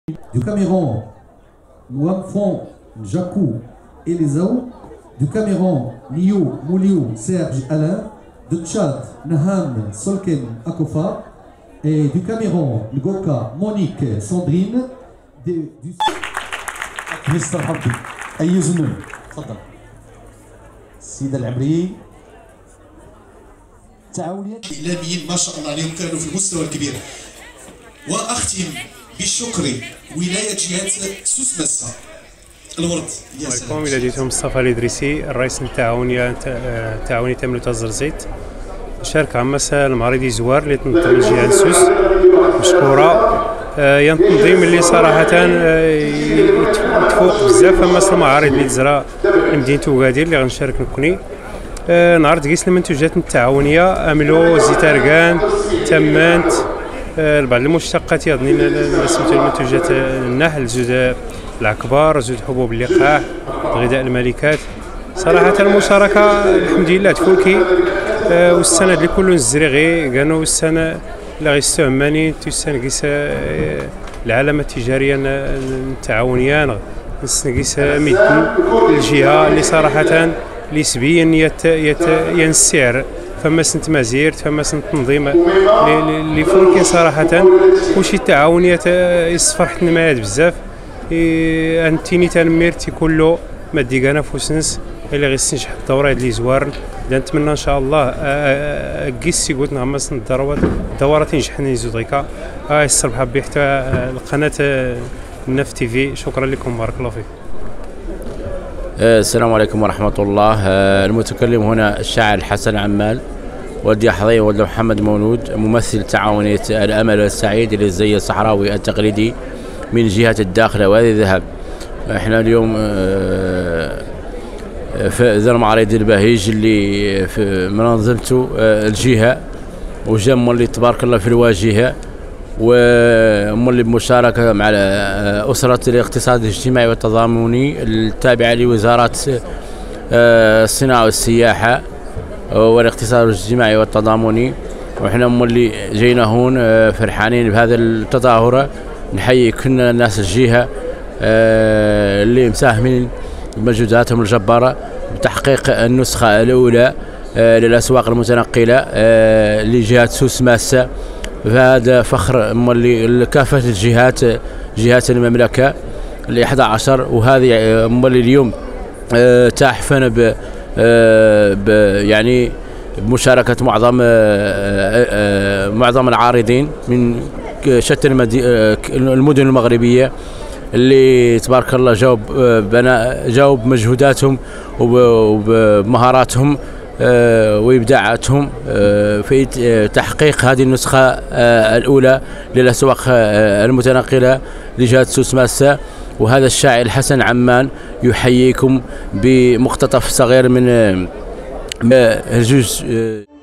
Du Cameroun, Wamfon Jakou Elisao. Du Cameroun, Niou Mouliou Serge Alain. De Tchad, Naham Solken Akofa. Et du Cameroun, Ngoka Monique Sandrine. مستر حبي اي زنون تفضل السيده العبري تعاونيات اعلاميين ما شاء الله عليهم كانوا في المستوى الكبير. واختم بالشكر ولايه جهه سوس مسا الورد. يا سلام. ولادتهم مصطفى الادريسي الرئيس التعاونيه تملك الزرزيت. شارك عمسا المعرضي زوار اللي تنظم الجهه سوس مشكوره. التنظيم اللي صراحه يتفوق بزاف اما المعارض اللي تزرا لمدينه وغادير اللي غنشارك نكوني. نعرض كيس المنتوجات التعاونيه املو زيت اركان تمانت بعض المشتقات يظني سميتو المنتوجات النحل زود العكبار زود حبوب اللقاح غذاء الملكات. صراحه المشاركه الحمد لله تفوكي والسند اللي كله الزريغي كانوا السنه لا غيستعماني تسنقيس العلامه التجاريه التعاونيه نسنقيس ميدن الجهه اللي صراحه اللي سبيا السعر فما سنت مزيرت فما سنت تنظيم اللي فولكين صراحه وشي تعاونيه يصفرحت نمايات بزاف. انتيني تنميرتي كله ما ديقانا فوسنس اللي غيستنجح الدوره اللي زوارن. نتمنى ان شاء الله كيسي قلت نغمس الدورات ينجح نيزودغيكا الصباح بحتى القناه النف تي في. شكرا لكم بارك الله فيكم. السلام عليكم ورحمه الله. المتكلم هنا الشاعر حسن عمال ولد حظي ولد محمد مولود ممثل تعاونيه الامل السعيد للزي الصحراوي التقليدي من جهه الداخله وادي الذهب. احنا اليوم في ذا المعرض البهيج اللي في منظمته الجهه وجم اللي تبارك الله في الواجهه واللي بمشاركه مع اسره الاقتصاد الاجتماعي والتضامني التابعه لوزاره الصناعه والسياحه والاقتصاد الاجتماعي والتضامني. وحنا اللي جينا هون فرحانين بهذا التظاهره. نحيي كل الناس الجهه اللي مساهمين بمجهوداتهم الجباره بتحقيق النسخه الاولى للاسواق المتنقله لجهه سوس ماسه. فهذا فخر لكافه الجهات جهات المملكه ال 11 وهذه اللي اليوم تحفن يعني بمشاركه معظم العارضين من شتى المدن المغربيه اللي تبارك الله جاوب بمجهوداتهم وبمهاراتهم وابداعاتهم في تحقيق هذه النسخه الاولى للاسواق المتنقله لجهه سوس ماسه. وهذا الشاعر الحسن عمان يحييكم بمقتطف صغير من الجزء